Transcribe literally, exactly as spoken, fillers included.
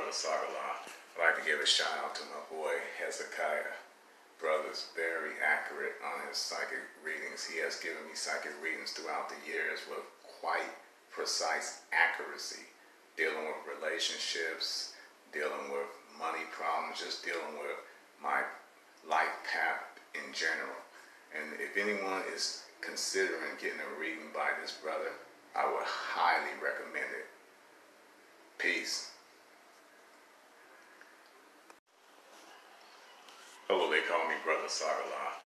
Brother Sagalah. I'd like to give a shout out to my boy Hezekiah. Brother's very accurate on his psychic readings. He has given me psychic readings throughout the years with quite precise accuracy, dealing with relationships, dealing with money problems, just dealing with my life path in general. And if anyone is considering getting a reading by this brother, I would highly recommend it. Peace. Hello, they call me Brother Sagalah.